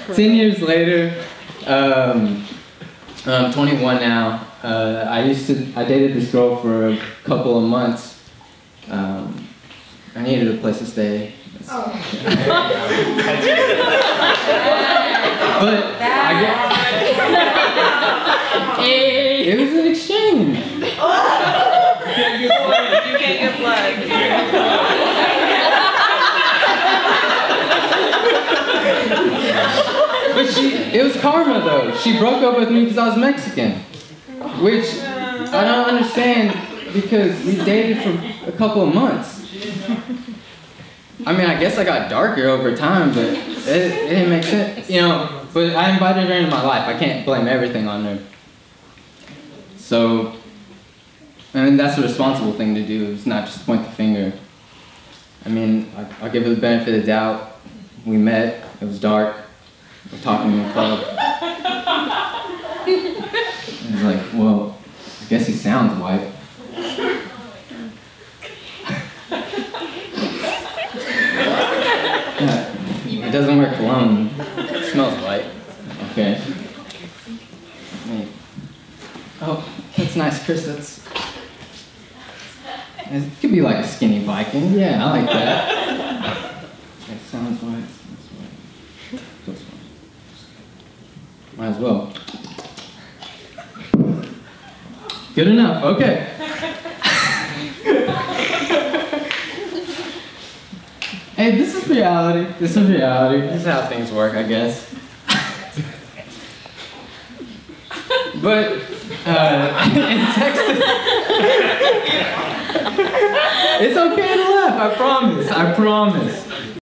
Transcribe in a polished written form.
10 years later, I'm 21 now. I dated this girl for a couple of months. I needed a place to stay. But it was an exchange. You can't get blood. But it was karma though. She broke up with me because I was Mexican. Which I don't understand because we dated for a couple of months. I mean, I guess I got darker over time, but it didn't make sense, you know. But I invited her into my life. I can't blame everything on her. So, I mean, that's the responsible thing to do, is not just point the finger. I mean, I'll give her the benefit of the doubt. We met, it was dark, we're talking in the club. I was like, well, I guess he sounds white. It doesn't wear cologne. It smells white. Okay. Oh, that's nice, Chris. It could be like a skinny Viking. Yeah, I like that. It sounds white. Might as well. Good enough. Okay. Hey, this is reality. This is reality. This is how things work, I guess. But in Texas, it's okay to laugh. I promise. I promise.